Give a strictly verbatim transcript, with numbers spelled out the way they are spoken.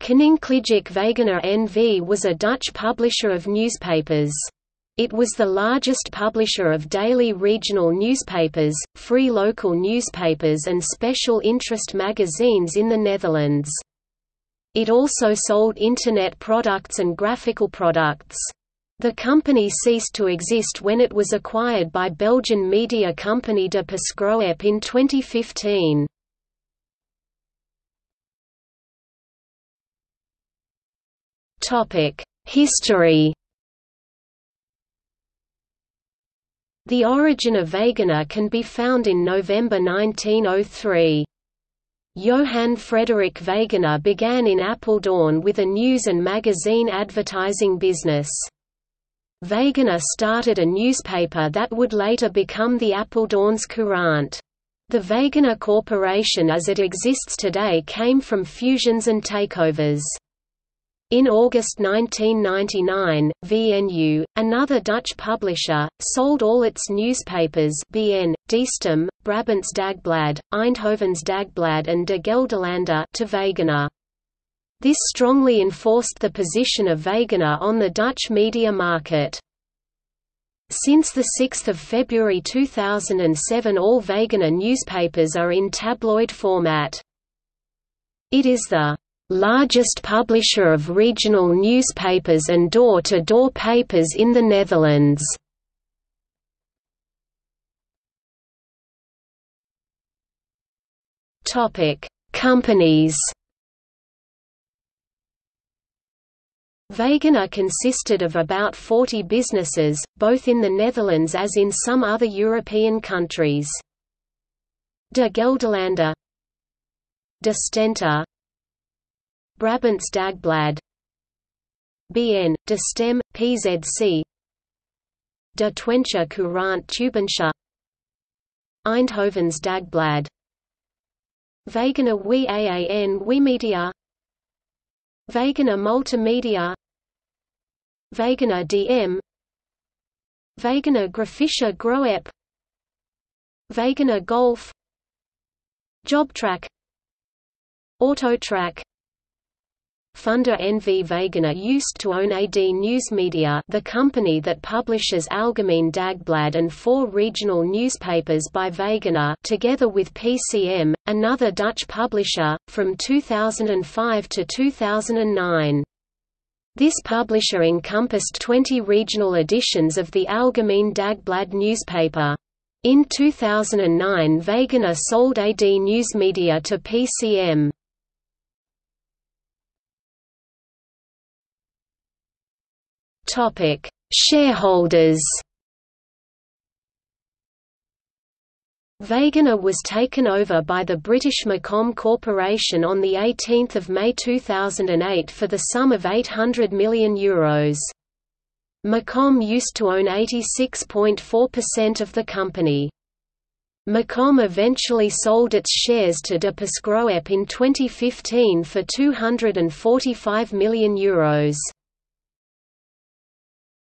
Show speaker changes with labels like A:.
A: Koninklijke Wegener N V was a Dutch publisher of newspapers. It was the largest publisher of daily regional newspapers, free local newspapers and special interest magazines in the Netherlands. It also sold Internet products and graphical products. The company ceased to exist when it was acquired by Belgian media company De Persgroep in twenty fifteen. History. The origin of Wegener can be found in November nineteen oh three. Johann Frederik Wegener began in Apeldoorn with a news and magazine advertising business. Wegener started a newspaper that would later become the Apeldoorns Courant. The Wegener Corporation as it exists today came from fusions and takeovers. In August nineteen ninety-nine, V N U, another Dutch publisher, sold all its newspapers B N, De Stem, Brabants Dagblad, Eindhovens Dagblad and De Gelderlander to Wegener. This strongly enforced the position of Wegener on the Dutch media market. Since the sixth of February two thousand seven all Wegener newspapers are in tabloid format. It is the largest publisher of regional newspapers and door-to-door papers in the Netherlands. Topic: Companies. Wegener consisted of about forty businesses, both in the Netherlands as in some other European countries. De Gelderlander, De Stenter, Brabants Dagblad, B N, De Stem, P Z C, De Twentse Courant Tubensche, Eindhovens Dagblad, Wegener Waan Wimedia, Wegener Multimedia, Wegener D M, Wegener Grafische Groep, Wegener Golf, Jobtrack, Autotrack. Funder N V Wegener used to own A D Nieuwsmedia, the company that publishes Algemeen Dagblad and four regional newspapers by Wegener, together with P C M, another Dutch publisher, from two thousand five to two thousand nine. This publisher encompassed twenty regional editions of the Algemeen Dagblad newspaper. In two thousand nine Wegener sold A D Nieuwsmedia to P C M. Topic: Shareholders. Wegener was taken over by the British Macom Corporation on the eighteenth of May two thousand eight for the sum of eight hundred million euros. Macom used to own eighty-six point four percent of the company. Macom eventually sold its shares to De Persgroep in twenty fifteen for two hundred forty-five million euros.